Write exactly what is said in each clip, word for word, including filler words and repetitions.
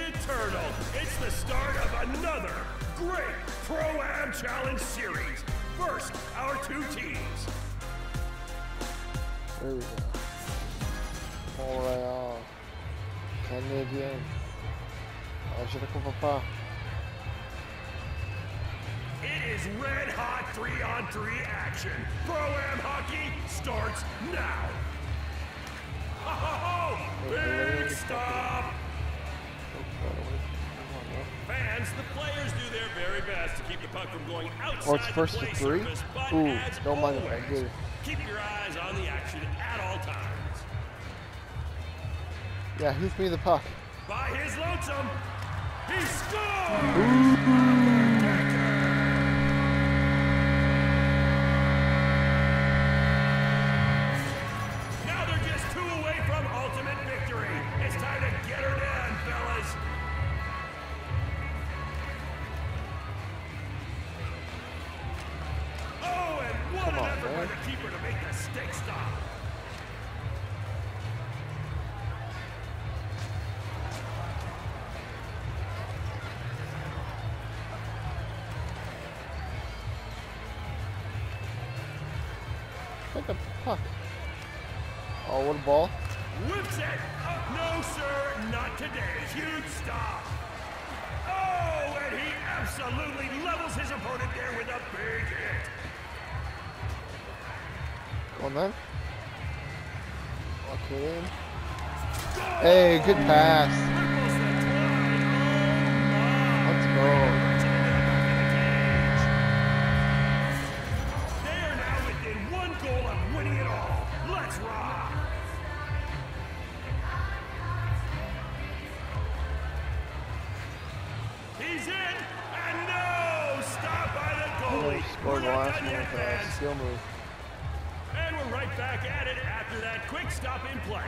eternal. It's the start of another great Pro-Am Challenge series. First, our two teams. There we go. Montréal. Canadien. Ajuda com o papá. It is red hot three on three action. Pro-Am hockey starts now. Oh, big stop. Fans, the players do their very best to keep the puck from going outside oh, it's first the play to three? surface, but Ooh, as don't mind if I always, do. keep your eyes on the action at all times. Yeah, who's me the puck? By his lonesome, he scores! Now they're just two away from ultimate victory. It's time to get her done, fellas. Oh, and what Come an on, effort by man. the keeper to make the stick stop. Like a puck. Oh, what a ball. Whips it! Oh, no, sir, not today. Huge stop. Oh, and he absolutely levels his opponent there with a big hit. Go on then. Okay. Hey, good pass. Triples the tide. Let's go. They are now within one goal of winning it all. Let's rock. He's in, and no! Stop by the goalie. Scored We're the not last done one yet, with a fans. skill move. And we're right back at it after that quick stop in play.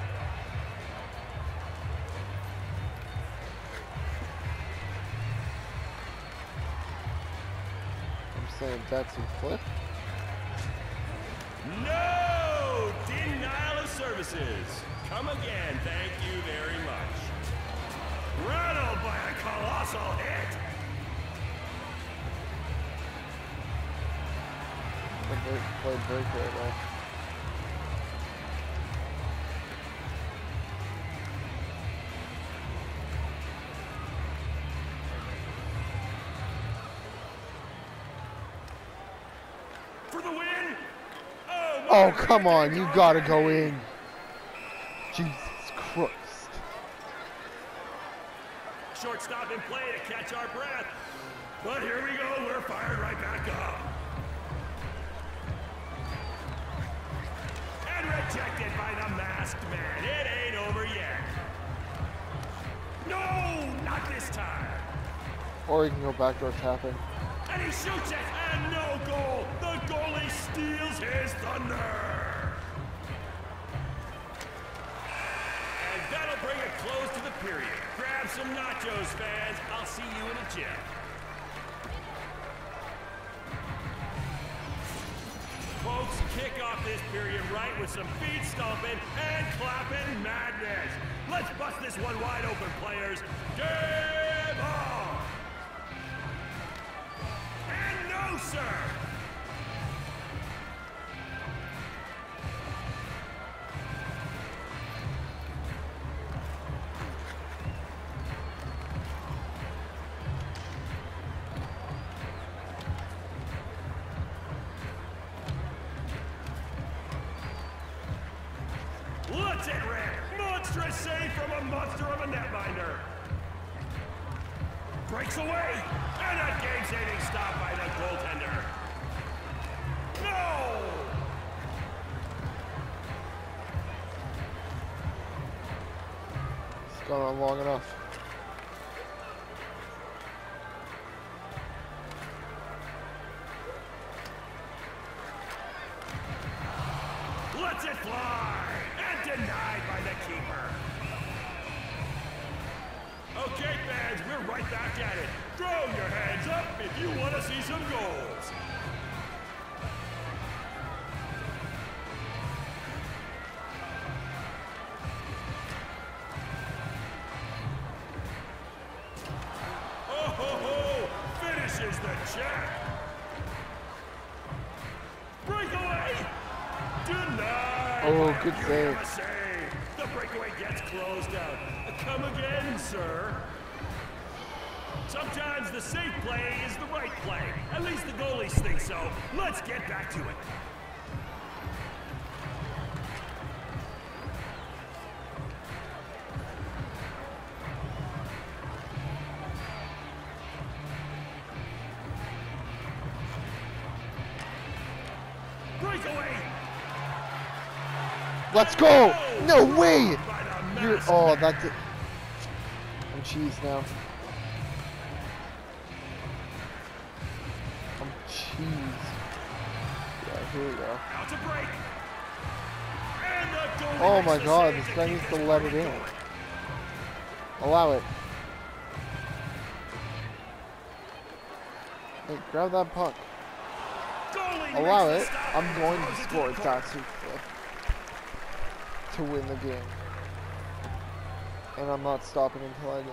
I'm saying that's a flip. No! Denial of services. Come again, thank you very much. Rattled by a colossal hit. They played very very well. For the win. Oh, Oh, my come on. goodness. You gotta go in. Jesus Christ. Short stop in play to catch our breath. But here we go, we're fired right back up. And rejected by the masked man. It ain't over yet. No, not this time. Or you can go backdoor tapping. And he shoots it, and no goal. The goalie steals his thunder. And that'll bring a close to the period. Grab some nachos, fans. I'll see you in a gym. Folks, kick off this period right with some feet stomping and clapping madness. Let's bust this one wide open, players. Game on! And no, sir! Let's it rip! Monstrous save from a monster of a netminder. Breaks away, and a game-saving stop by the goaltender. No! It's gone on long enough. Lets it fly, and denied by the keeper. Okay, fans, we're right back at it. Throw your hands up if you want to see some goals. check. Breakaway. Denied. Oh, good save. save. The breakaway gets closed out. Come again, sir. Sometimes the safe play is the right play. At least the goalies think so. Let's get back to it. Breakaway. Let's go! No way! You're, oh, that's it. I'm cheese now. I'm cheese. Yeah, here we go. Out to break. And the goalie Oh makes my the god, save this to guy keep needs to this let run it in. going. Allow it. Hey, grab that puck. Goalie Allow makes it. the stop I'm and going throws to it score the corner. Tatsu flip to win the game. And I'm not stopping until I do.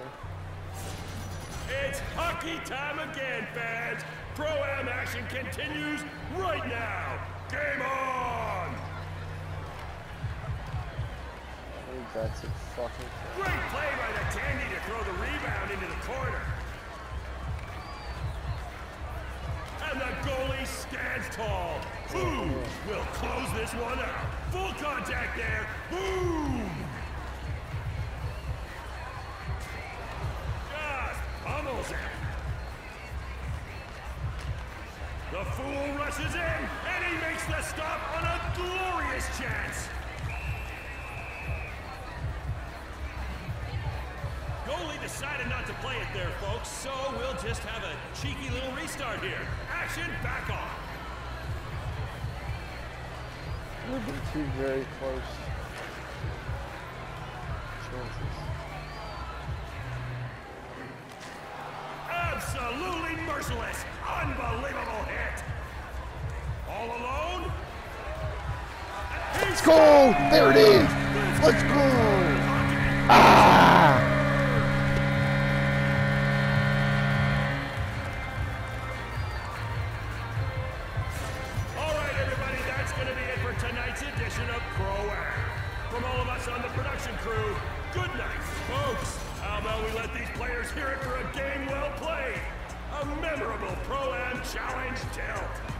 It's hockey time again, fans. Pro-Am action continues right now. Game on! I think that's a fucking Great play by the Tandy to throw the rebound into the corner. And the goalie stands tall. Who will close this one out? Full contact there. Boom! Just pummels him. The fool rushes in, and he makes the stop on a glorious chance. Goalie decided not to play it there, folks, so we'll just have a cheeky little restart here. Action back on. We've been two very close chances. Absolutely merciless. Unbelievable hit. All alone. Let's go! There it is! Let's go! Ah! All right, everybody, that's going to be it for tonight's edition of Pro-Am. From all of us on the production crew, good night, folks. How about we let these players hear it for a game well played? A memorable Pro-Am Challenge tilt.